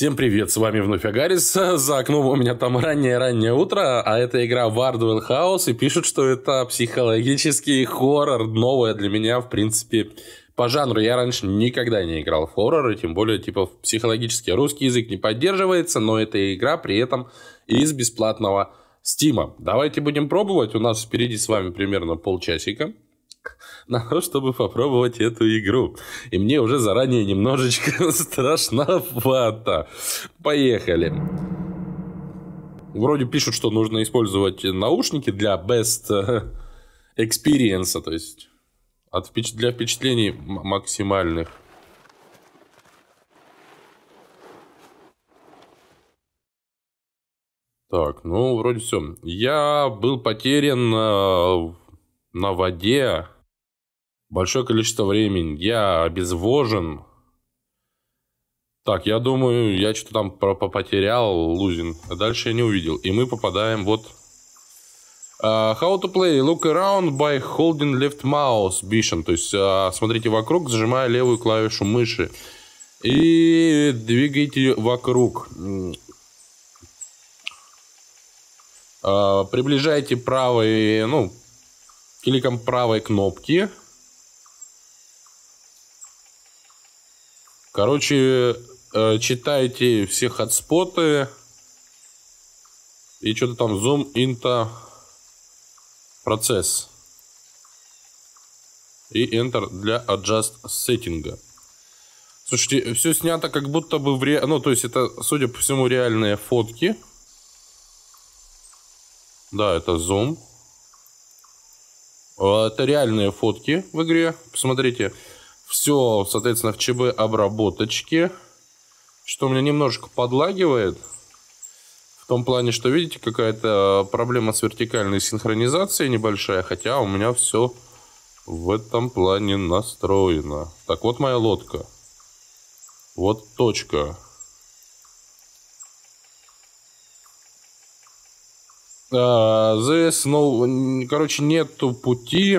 Всем привет, с вами вновь Агарис. За окном у меня там раннее-раннее утро, а это игра Wardwell House, и пишут, что это психологический хоррор, новое для меня, в принципе, по жанру. Я раньше никогда не играл в хорроры, тем более, типа, психологический русский язык не поддерживается, но эта игра при этом из бесплатного Стима. Давайте будем пробовать, у нас впереди с вами примерно полчасика на то, чтобы попробовать эту игру. И мне уже заранее немножечко страшновато. Поехали. Вроде пишут, что нужно использовать наушники для best experience, то есть для впечатлений максимальных. Так, ну вроде все. Я был потерян на воде большое количество времени. Я обезвожен. Так, я думаю, я что-то там потерял, лузин. А дальше я не увидел. И мы попадаем вот... how to play. Look around by holding left mouse button. То есть, смотрите вокруг, зажимая левую клавишу мыши. И двигайте вокруг. Приближайте правой, кликом правой кнопки. Короче, читайте все хотспоты. И что-то там zoom into процесс. И Enter для adjust сеттинга. Слушайте, все снято как будто бы то есть это, судя по всему, реальные фотки. Да, это зум. Это реальные фотки в игре. Посмотрите. Все, соответственно, в ЧБ обработочке. Что у меня немножко подлагивает. В том плане, что, видите, какая-то проблема с вертикальной синхронизацией небольшая. Хотя у меня все в этом плане настроено. Так, вот моя лодка. Вот точка. Короче, нету пути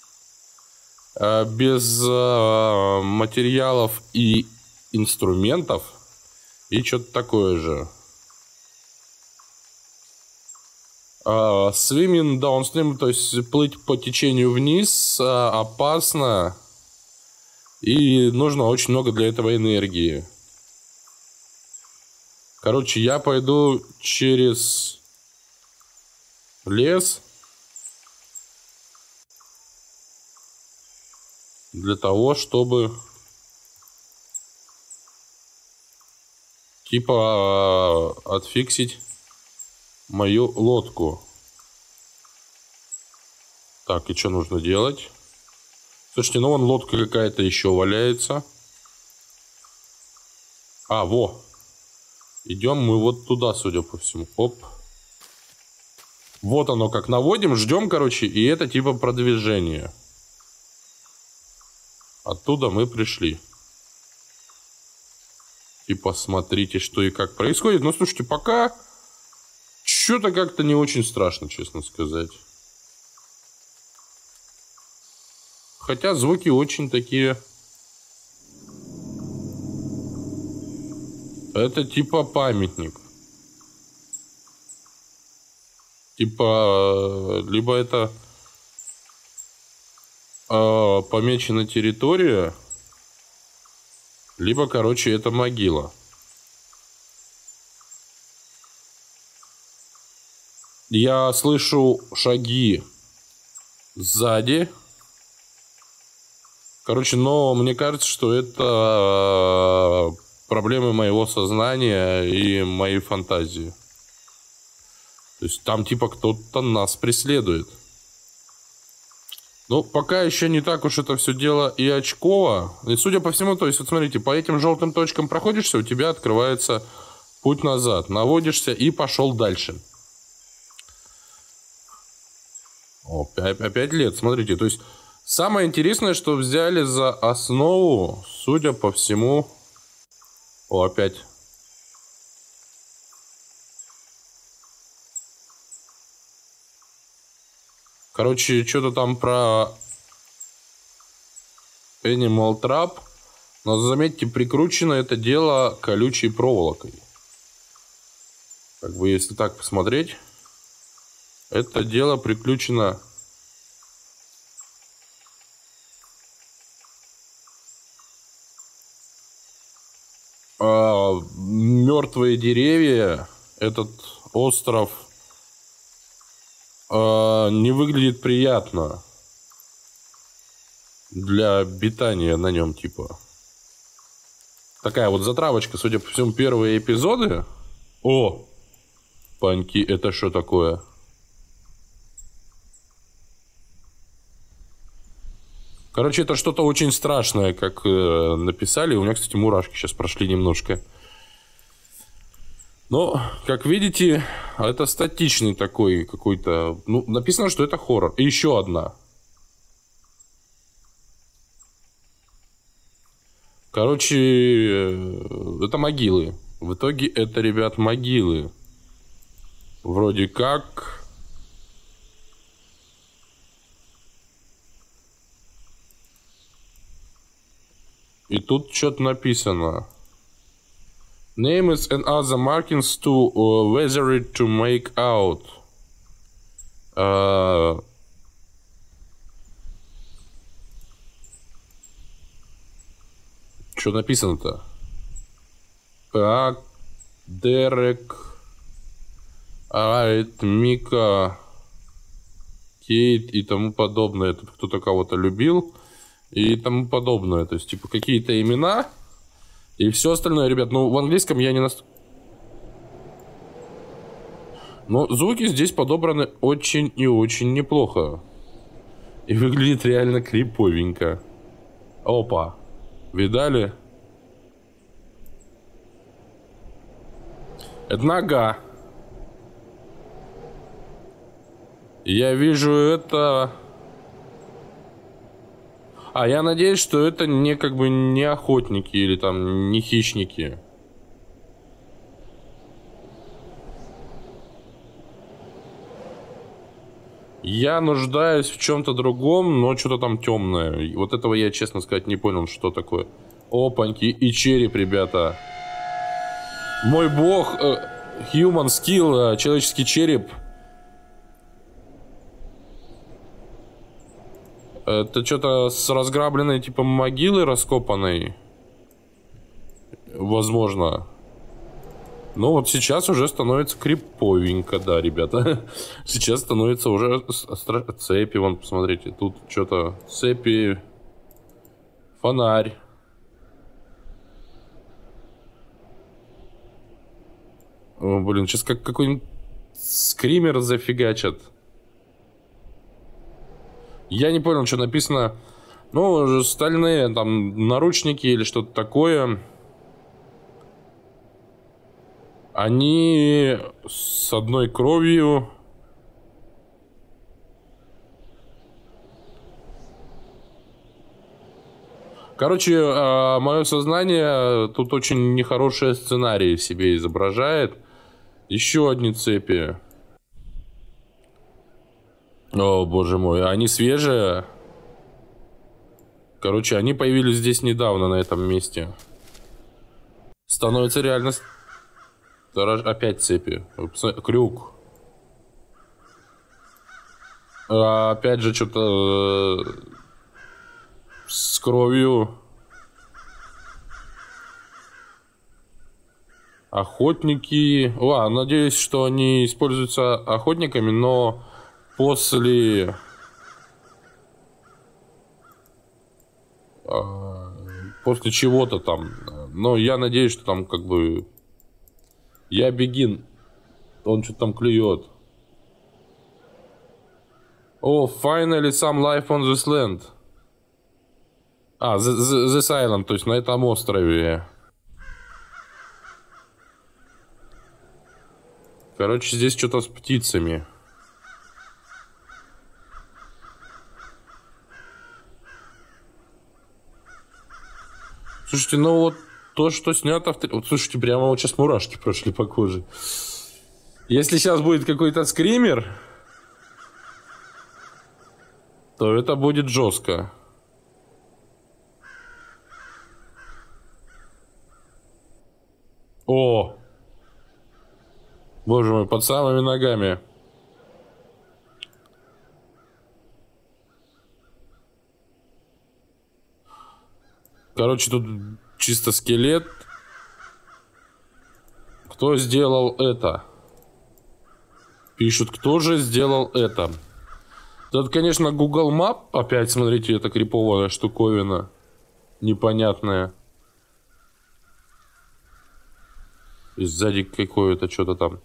без материалов и инструментов. И что-то такое же. Swimming downstream, то есть плыть по течению вниз, опасно. И нужно очень много для этого энергии. Короче, я пойду через лес. Для того, чтобы типа отфиксить мою лодку. Так, и что нужно делать? Слушайте, ну вон лодка какая-то еще валяется. Во. Идем мы вот туда, судя по всему. Оп. Вот оно как наводим, ждем, короче, и это типа продвижение. Оттуда мы пришли. И посмотрите, что и как происходит. Ну, слушайте, пока что-то как-то не очень страшно, честно сказать. Хотя звуки очень такие... Это типа памятник. Типа, либо это... помечена территория, либо, короче, это могила. Я слышу шаги сзади. Короче, но мне кажется, что это проблемы моего сознания и моей фантазии. То есть там типа кто-то нас преследует. Ну, пока еще не так уж это все дело и очково. И судя по всему, то есть, вот смотрите, по этим желтым точкам проходишься, у тебя открывается путь назад. Наводишься и пошел дальше. Опять лет, смотрите. То есть, самое интересное, что взяли за основу, судя по всему... опять. Короче, что-то там про Animal Trap. Но заметьте, прикручено это дело колючей проволокой. Как бы если так посмотреть, это дело приключено... мертвые деревья, этот остров не выглядит приятно для обитания на нем, типа. Такая вот затравочка, судя по всему, первые эпизоды. О, паньки, это что такое? Короче, это что-то очень страшное, как написали. У меня, кстати, мурашки сейчас прошли немножко. Но, как видите, это статичный такой какой-то... Ну, написано, что это хоррор. И еще одна. Короче, это могилы. В итоге это, ребят, могилы. Вроде как... И тут что-то написано. Names and other markings to weather it to make out. Что написано-то? Так, Дерек, Айт, Мика, Кейт и тому подобное. Это кто-то кого-то любил. И тому подобное. То есть, типа, какие-то имена. И все остальное, ребят. Ну, в английском я не Но звуки здесь подобраны очень и очень неплохо. И выглядит реально криповенько. Опа. Видали? Это нога. Я вижу это... А я надеюсь, что это не как бы не охотники или там не хищники. Я нуждаюсь в чем-то другом, но что-то там темное. Вот этого я, честно сказать, не понял, что такое. Опаньки, и череп, ребята. Мой бог, human skill, человеческий череп. Это что-то с разграбленной типа могилы раскопанной. Возможно. Ну вот сейчас уже становится криповенько, да, ребята. Сейчас становится уже цепи, вон, посмотрите. Тут что-то цепи. Фонарь. О, блин, сейчас как какой-нибудь скример зафигачат. Я не понял, что написано. Ну, стальные там наручники или что-то такое. Они с одной кровью. Короче, мое сознание тут очень нехорошие сценарии в себе изображает. Еще одни цепи. О, боже мой, они свежие. Короче, они появились здесь недавно, на этом месте. Становится реально... Опять цепи. Крюк. Опять же, что-то... с кровью. Охотники. Надеюсь, что они используются охотниками, но... После чего-то там. Но я надеюсь, что там как бы... Я бегин. Он что-то там клюет. Finally some life on this land. This island, то есть на этом острове. Короче, здесь что-то с птицами. Слушайте, ну вот то, что снято в... Вот, слушайте, прямо вот сейчас мурашки прошли по коже. Если сейчас будет какой-то скример, то это будет жестко. О! Боже мой, под самыми ногами. Короче, тут чисто скелет. Кто сделал это? Пишут, кто же сделал это? Тут, конечно, Google Map. Опять, смотрите, это криповая штуковина. Непонятная. И сзади какое-то что-то там.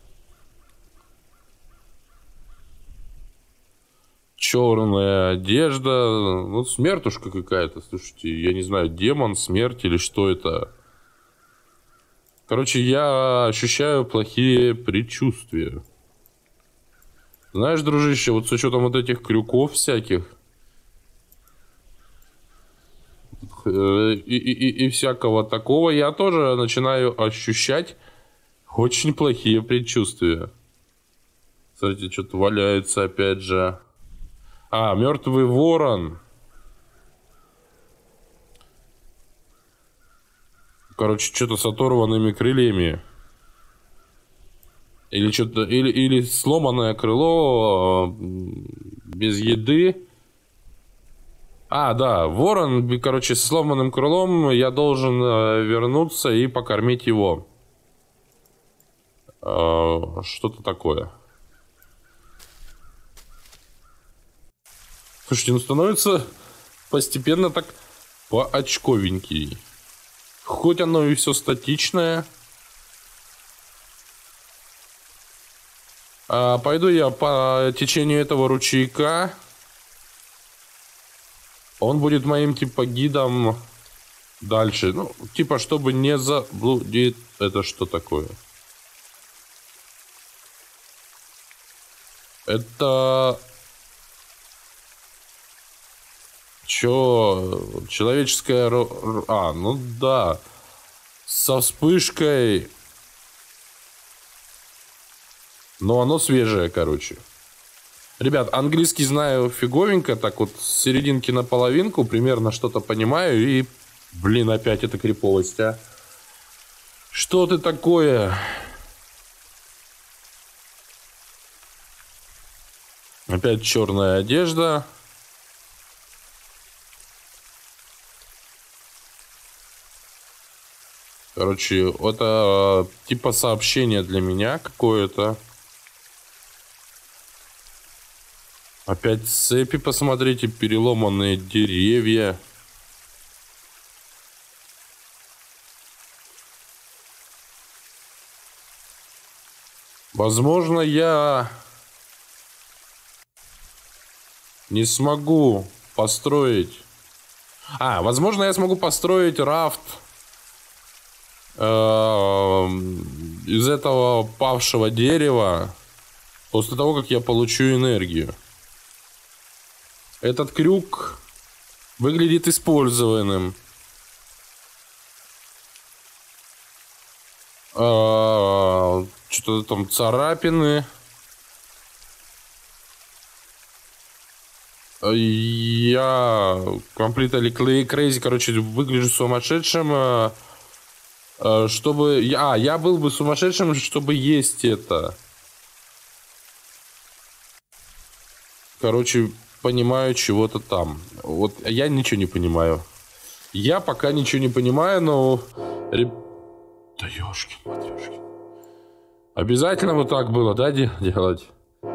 Черная одежда. Ну, смертушка какая-то. Слушайте, я не знаю, демон, смерть или что это. Короче, я ощущаю плохие предчувствия. Знаешь, дружище, вот с учетом вот этих крюков всяких и всякого такого, я тоже начинаю ощущать очень плохие предчувствия. Смотрите, что-то валяется опять же. А, мертвый ворон. Короче, что-то с оторванными крыльями. Или что-то, или сломанное крыло без еды. А, да, ворон, короче, с сломанным крылом, я должен вернуться и покормить его. Что-то такое. Слушайте, ну становится постепенно так поочковенький. Хоть оно и все статичное. Пойду я по течению этого ручейка. Он будет моим, типа, гидом дальше. Ну, типа, чтобы не заблудить. Это что такое? Это... Чё? Человеческая... А, ну да. Со вспышкой... Но оно свежее, короче. Ребят, английский знаю фиговенько, так вот с серединки на половинку примерно что-то понимаю. И, блин, опять эта криповость, а. Что ты такое? Опять черная одежда. Короче, это типа сообщение для меня какое-то. Опять цепи, посмотрите, переломанные деревья. Возможно, я не смогу построить... возможно, я смогу построить рафт из этого павшего дерева после того, как я получу энергию. Этот крюк выглядит использованным. Что-то там царапины. Я completely crazy, короче, выгляжу сумасшедшим. Чтобы... я был бы сумасшедшим, чтобы есть это. Короче, понимаю чего-то там. Вот я ничего не понимаю. Я пока ничего не понимаю, но... Да ёшкин-матрёшкин. Обязательно вот так было, да, делать?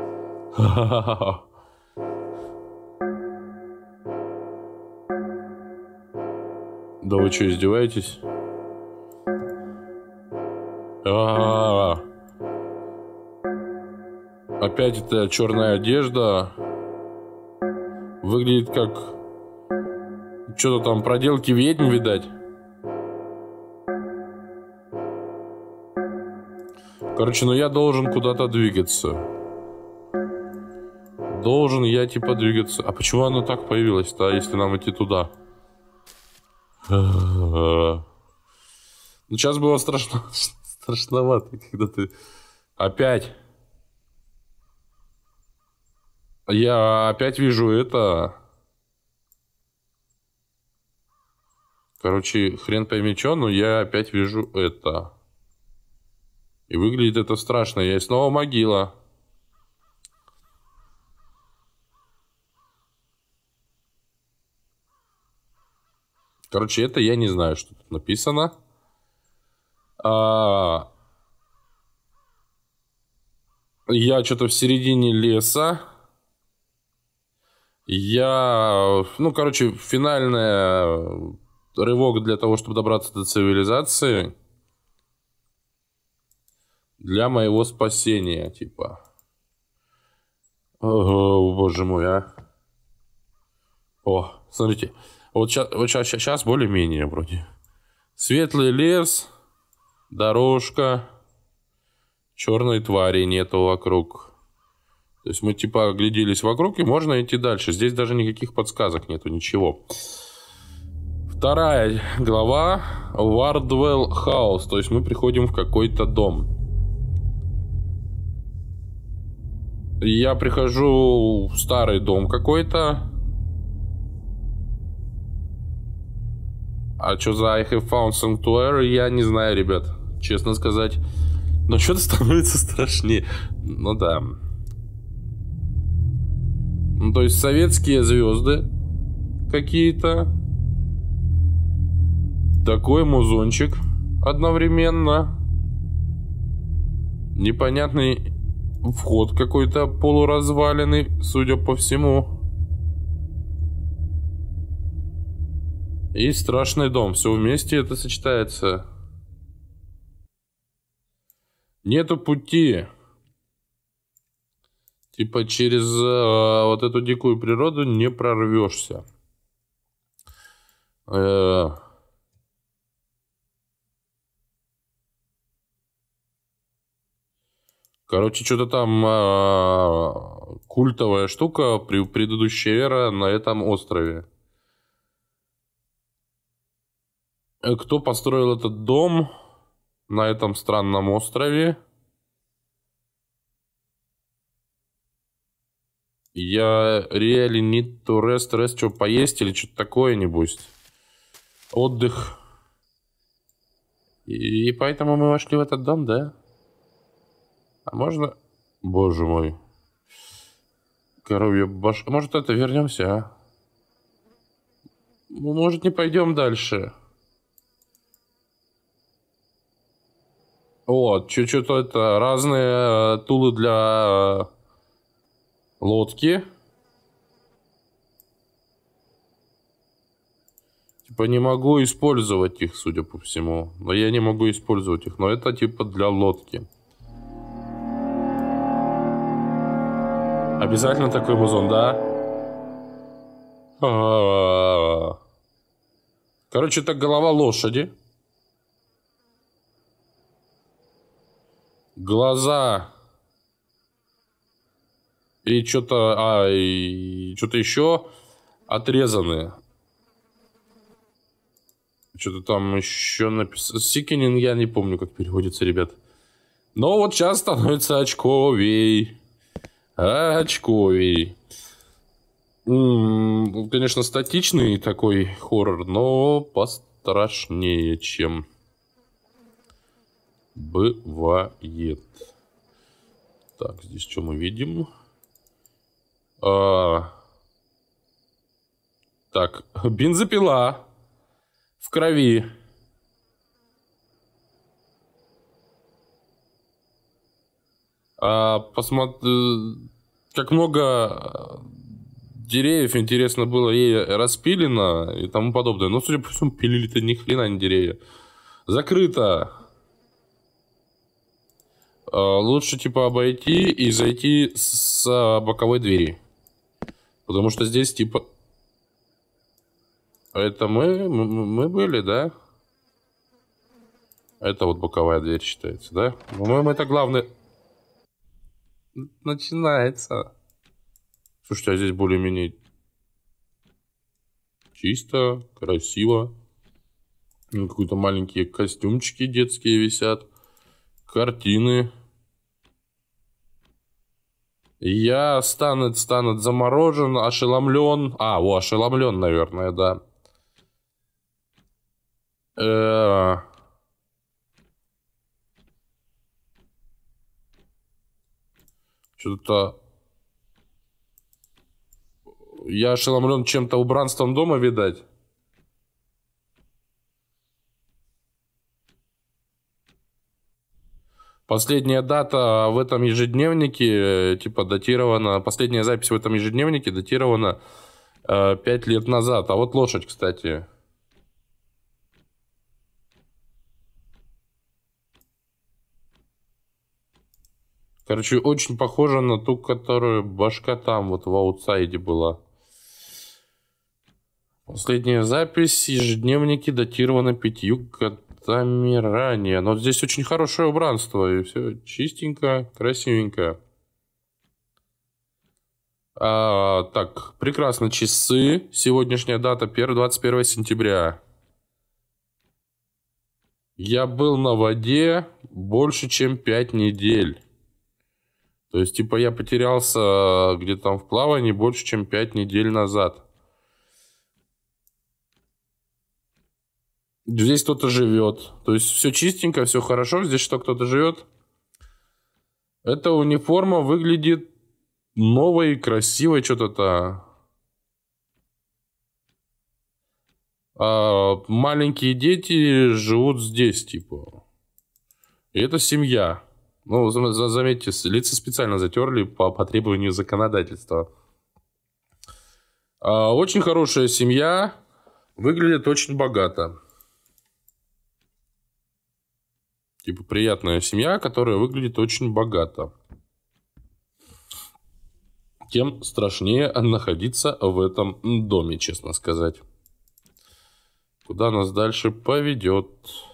Да вы что, издеваетесь? Опять эта черная одежда. Выглядит как... Что-то там, проделки ведьм, видать. Короче, ну я должен куда-то двигаться. Должен я типа двигаться. А почему оно так появилось-то, если нам идти туда? Ну, сейчас было страшновато, когда ты... Опять. Я опять вижу это... Короче, хрен пойми что, но я опять вижу это. И выглядит это страшно. И снова могила. Короче, это я не знаю, что тут написано. Я что-то в середине леса. Ну, короче, финальный рывок для того, чтобы добраться до цивилизации. Для моего спасения, типа. О, боже мой, а. О, смотрите. Вот сейчас более-менее вроде. Светлый лес, дорожка, черной твари нету вокруг. То есть мы типа огляделись вокруг, и можно идти дальше. Здесь даже никаких подсказок нету, ничего. Вторая глава. Wardwell House. То есть мы приходим в какой-то дом. Я прихожу в старый дом какой-то. А что за I have found sanctuary, я не знаю, ребят. Честно сказать. Но что-то становится страшнее. Ну да. Ну, то есть советские звезды какие-то. Такой музончик одновременно. Непонятный вход какой-то полуразваленный, судя по всему. И страшный дом. Все вместе это сочетается. Нету пути. Типа через вот эту дикую природу не прорвешься. Короче, что-то там культовая штука, предыдущая эра на этом острове. Кто построил этот дом на этом странном острове? Я really need to rest, что поесть или что-то такое, небось. Отдых. И поэтому мы вошли в этот дом, да? А можно... Боже мой. Коровья башка. Может, это вернемся, а? Может, не пойдем дальше? Вот, что-то это... Разные тулы для лодки. Типа не могу использовать их, судя по всему. Но я не могу использовать их. Но это типа для лодки. Обязательно такой музон, да? Короче, это голова лошади. Глаза. И что-то... и что-то еще отрезанные. Что-то там еще написано. Сикинин, я не помню, как переводится, ребят. Но вот сейчас становится очковей. Очковей. Конечно, статичный такой хоррор, но пострашнее, чем бывает. Так, здесь что мы видим? Так, бензопила в крови. Посмотри, как много деревьев, интересно, было ей распилено и тому подобное. Но, судя по всему, пилили-то ни хрена не деревья. Закрыто. Лучше, типа, обойти и зайти с боковой двери. Потому что здесь, типа... Это мы были, да? Это вот боковая дверь считается, да? По-моему, это главное... Начинается. Слушайте, а здесь более-менее чисто, красиво. Какие-то маленькие костюмчики детские висят. Картины. Я станет заморожен, ошеломлен. Ошеломлен, наверное, да. Что-то... Я ошеломлен чем-то убранством дома, видать. Последняя дата в этом ежедневнике, типа, датирована... Последняя запись в этом ежедневнике датирована 5 лет назад. А вот лошадь, кстати. Короче, очень похожа на ту, которая башка там, вот в аутсайде была. Последняя запись ежедневники датирована 5 годами ранее. Но здесь очень хорошее убранство, и все чистенько, красивенько. Так, прекрасно. Часы. Сегодняшняя дата 21 сентября. Я был на воде больше, чем 5 недель. То есть, типа, я потерялся где-то там в плавании больше, чем 5 недель назад. Здесь кто-то живет. То есть, все чистенько, все хорошо. Здесь что, кто-то живет? Эта униформа выглядит новой, красивой, что-то. Маленькие дети живут здесь, типа. И это семья. Ну, заметьте, лица специально затерли по требованию законодательства. Очень хорошая семья. Выглядит очень богато. Типа приятная семья, которая выглядит очень богато. Тем страшнее находиться в этом доме, честно сказать. Куда нас дальше поведет?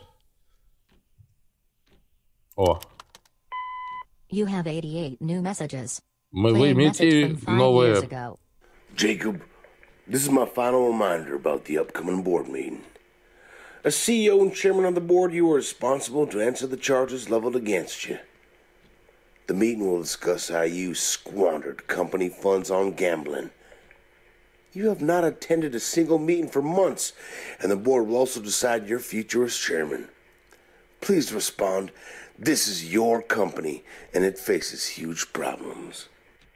О. You have 88 new messages. Вы имеете новые... Jacob, this is my final reminder about the upcoming board meeting. As CEO and chairman of the board, you are responsible to answer the charges leveled against you. The meeting will discuss how you squandered company funds on gambling. You have not attended a single meeting for months, and the board will also decide your future as chairman. Please respond. This is your company, and it faces huge problems.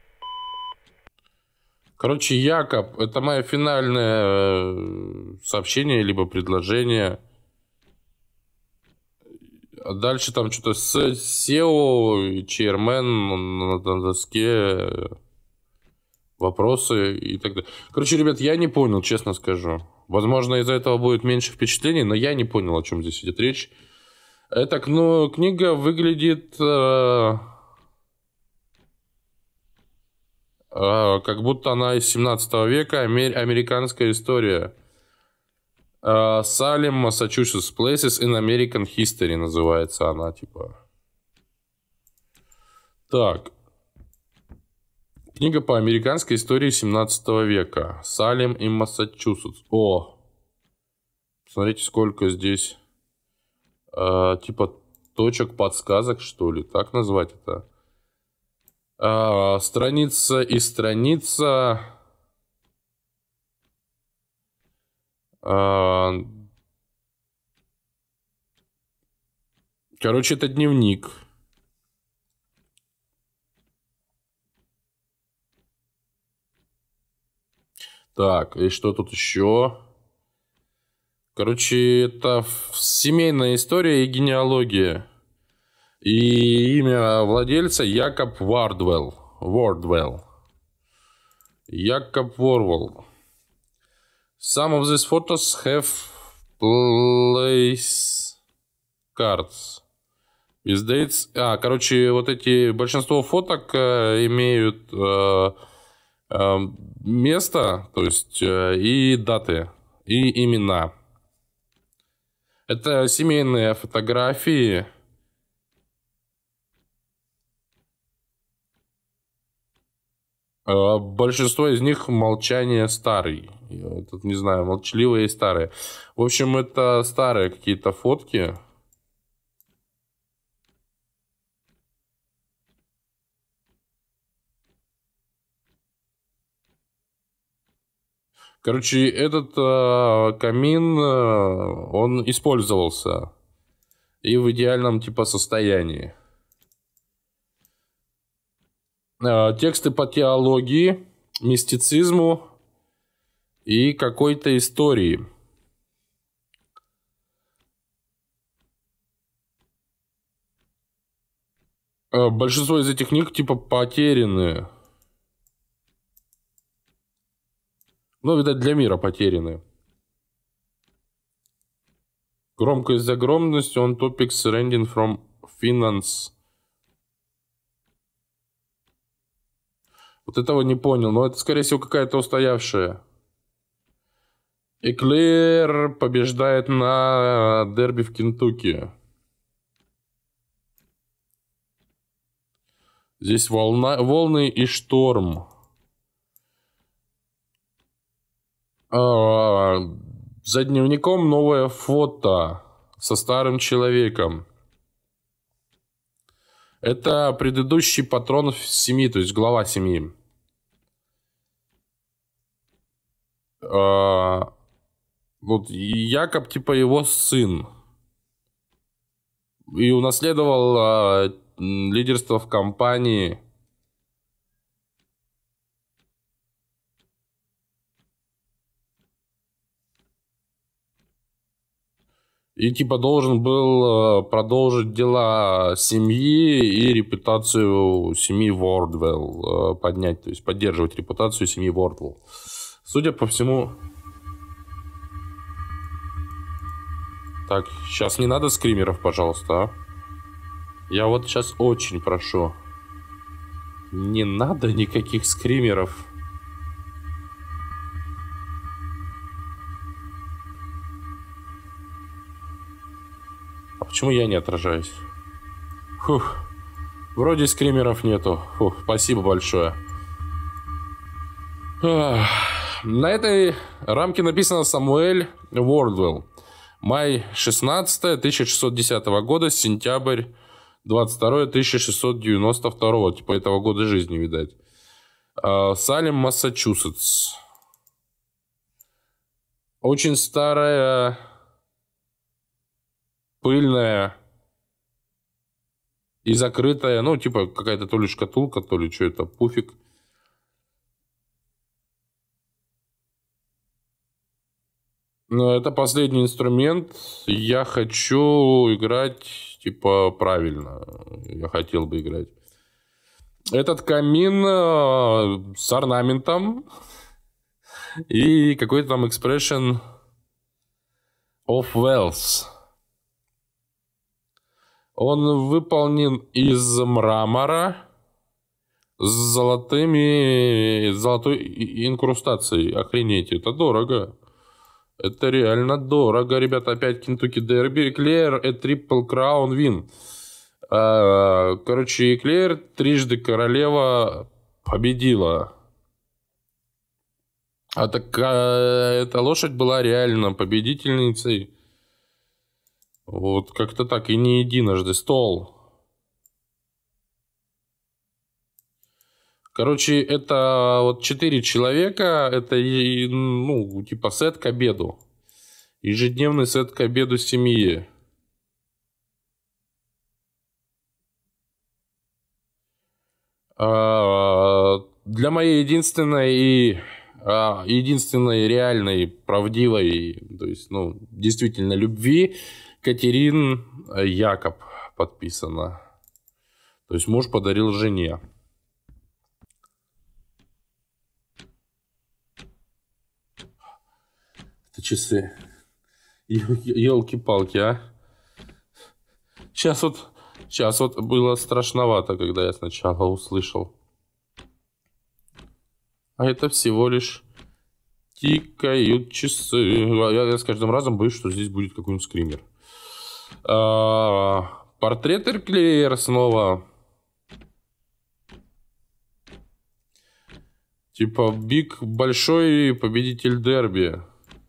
Короче, Якоб, это мое финальное сообщение, либо предложение. А дальше там что-то с SEO и chairman на доске, вопросы и так далее. Короче, ребят, я не понял, честно скажу. Возможно, из-за этого будет меньше впечатлений, но я не понял, о чем здесь идет речь. Эта книга выглядит... как будто она из 17 века, американская история. Салем, Массачусетс, Places in American History называется она, типа. Так. Книга по американской истории 17 века. Салем и Массачусетс. О! Смотрите, сколько здесь, типа, точек подсказок, что ли. Так назвать это? Страница и страница. Короче, это дневник. Так, и что тут еще? Короче, это семейная история и генеалогия. И имя владельца Якоб Вардвелл. Якоб Ворвелл. Some of these photos have place cards with dates. Короче, вот эти большинство фоток имеют место, то есть и даты, и имена. Это семейные фотографии. Большинство из них молчание старый. Я тут не знаю, молчаливые и старые. В общем, это старые какие-то фотки. Короче, этот камин, он использовался. И в идеальном типа состоянии. Тексты по теологии, мистицизму и какой-то истории. Большинство из этих книг типа потеряны. Ну, видать, для мира потеряны. Громкость за громкостью, on topics ranging from finance. Вот этого не понял, но это, скорее всего, какая-то устоявшая. Эклер побеждает на дерби в Кентукки. Здесь волны и шторм. За дневником новое фото со старым человеком. Это предыдущий патрон семьи, то есть глава семьи. Вот Якоб типа его сын. И унаследовал лидерство в компании. И типа должен был продолжить дела семьи и репутацию семьи Вордвелл поднять, то есть поддерживать репутацию семьи Вордвелл. Судя по всему... Так, сейчас не надо скримеров, пожалуйста, а? Я вот сейчас очень прошу. Не надо никаких скримеров. А почему я не отражаюсь? Фух. Вроде скримеров нету. Фух, спасибо большое. На этой рамке написано Самуэль Вордвелл. Май 16 1610 года, сентябрь 22 1692, типа этого года жизни, видать. Салем, Массачусетс. Очень старая, пыльная и закрытая, ну, типа какая-то то ли шкатулка, то ли что это, пуфик. Но это последний инструмент. Я хочу играть, типа, правильно. Я хотел бы играть. Этот камин с орнаментом и какой-то там expression of wealth. Он выполнен из мрамора с золотой инкрустацией. Охренеть, это дорого. Это реально дорого, ребята. Опять Кентукки Дерби. Эклер, Triple Crown Win. Короче, Эклер трижды королева победила. А такая эта лошадь была реально победительницей. Вот как-то так. И не единожды. Стол. Короче, это вот 4 человека, это, ну, типа сет к обеду. Ежедневный сет к обеду семьи. Для моей единственной реальной, правдивой, то есть, ну, действительно любви, Катерин Якоб подписано. То есть муж подарил жене. Часы. Елки-палки, а. Сейчас вот было страшновато, когда я сначала услышал. А это всего лишь тикают часы. Я с каждым разом боюсь, что здесь будет какой-нибудь скример. Портрет Эклер снова. Типа Биг большой победитель дерби.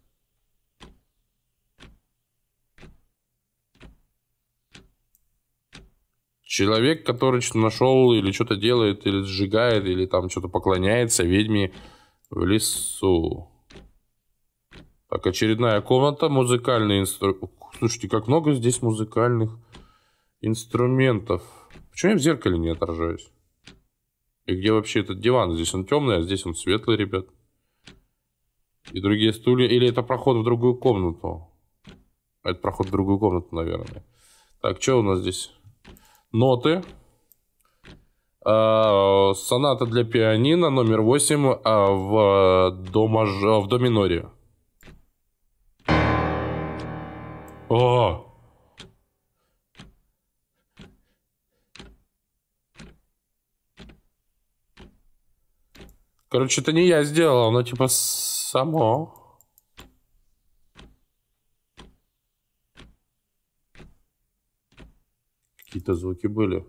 Человек, который что-то нашел, или что-то делает, или сжигает, или там что-то поклоняется ведьме в лесу. Так, очередная комната, музыкальный инструмент. Слушайте, как много здесь музыкальных инструментов. Почему я в зеркале не отражаюсь? И где вообще этот диван? Здесь он темный, а здесь он светлый, ребят. И другие стулья. Или это проход в другую комнату? Это проход в другую комнату, наверное. Так, что у нас здесь? Ноты. Соната для пианино номер 8 в до миноре. О! Короче, это не я сделал, оно типа само. Какие-то звуки были.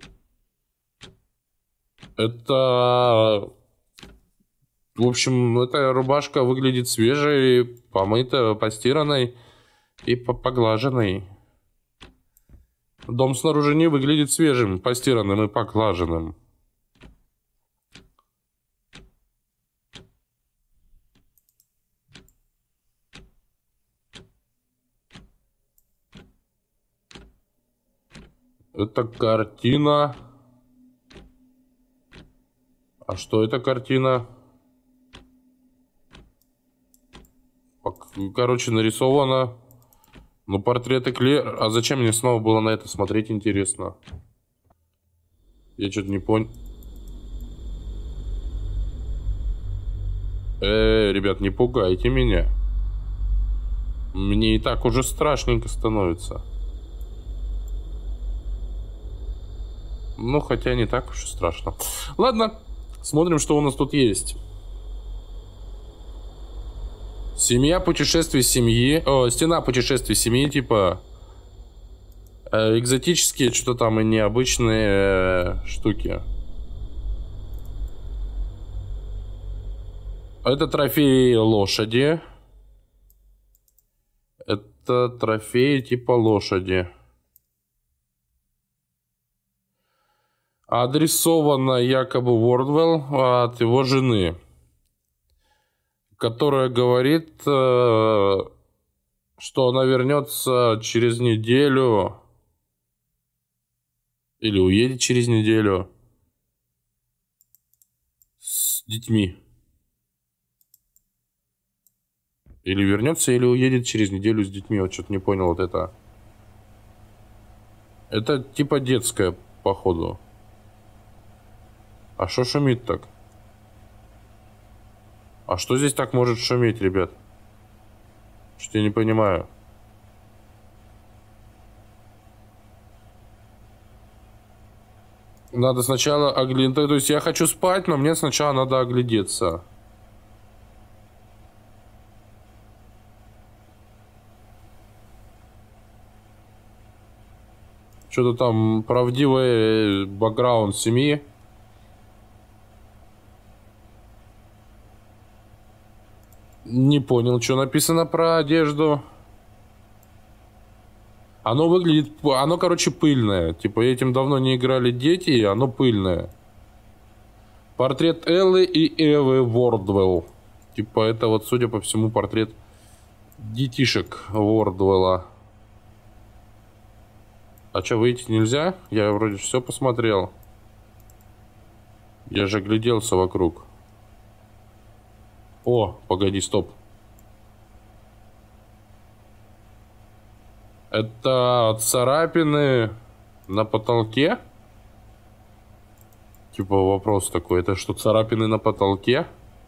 Это... В общем, эта рубашка выглядит свежей, помытой, постиранной и поглаженной. Дом снаружи не выглядит свежим, постиранным и поглаженным. Это картина. А что это картина? Короче, нарисовано. Ну, портреты Клер. А зачем мне снова было на это смотреть, интересно? Я что-то не понял. Ребят, не пугайте меня. Мне и так уже страшненько становится. Ну, хотя не так уж и страшно. Ладно, смотрим, что у нас тут есть. Семья путешествий семьи. О, стена путешествий семьи, типа экзотические, что-то там и необычные штуки. Это трофеи лошади. Это трофеи типа лошади. Адресовано якобы Вордвелл от его жены, которая говорит, что она вернется через неделю или уедет через неделю с детьми. Или вернется, или уедет через неделю с детьми. Вот что-то не понял вот это. Это типа детская, походу. А что шумит так? А что здесь так может шуметь, ребят? Что-то я не понимаю. Надо сначала оглядеться. То есть я хочу спать, но мне сначала надо оглядеться. Что-то там правдивый бэкграунд семьи. Не понял, что написано про одежду. Оно выглядит... Оно, короче, пыльное. Типа, этим давно не играли дети, и оно пыльное. Портрет Эллы и Эвы Вордвелл. Типа, это вот, судя по всему, портрет детишек Вордвелла. А что, выйти нельзя? Я вроде все посмотрел. Я же огляделся вокруг. О, погоди, стоп. Это царапины на потолке? Типа вопрос такой. Это что, царапины на потолке?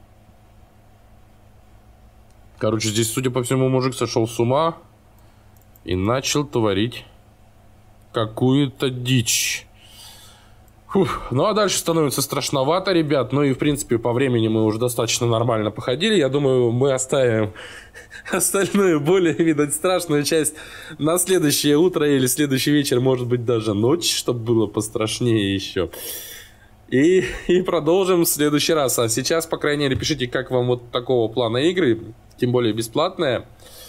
Короче, здесь, судя по всему, мужик сошел с ума и начал творить какую-то дичь. Фух. Ну а дальше становится страшновато, ребят. Ну и в принципе по времени мы уже достаточно нормально походили. Я думаю, мы оставим остальную, более, видать, страшную часть на следующее утро или следующий вечер, может быть даже ночь, чтобы было пострашнее еще. И продолжим в следующий раз. А сейчас, по крайней мере, пишите, как вам вот такого плана игры, тем более бесплатная.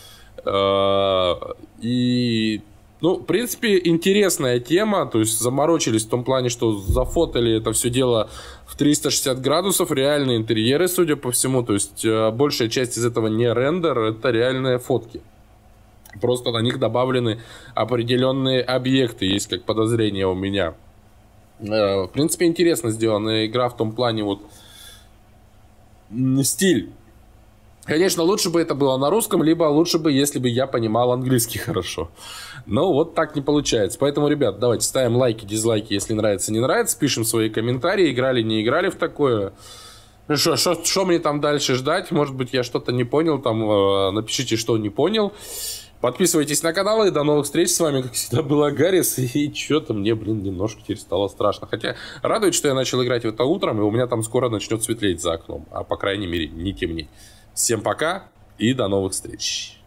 Ну, в принципе, интересная тема, то есть заморочились в том плане, что зафотали это все дело в 360 градусов, реальные интерьеры, судя по всему, то есть большая часть из этого не рендер, это реальные фотки. Просто на них добавлены определенные объекты, есть как подозрение у меня. В принципе, интересно сделана игра в том плане, вот, стиль. Конечно, лучше бы это было на русском, либо лучше бы, если бы я понимал английский хорошо. Но вот так не получается. Поэтому, ребят, давайте ставим лайки, дизлайки, если нравится, не нравится. Пишем свои комментарии, играли, не играли в такое. Что мне там дальше ждать? Может быть, я что-то не понял. Там напишите, что не понял. Подписывайтесь на канал, и до новых встреч. С вами, как всегда, был Агарис. И что-то мне, немножко теперь стало страшно. Хотя радует, что я начал играть в это утром, и у меня там скоро начнет светлеть за окном. А по крайней мере, не темнеть. Всем пока и до новых встреч.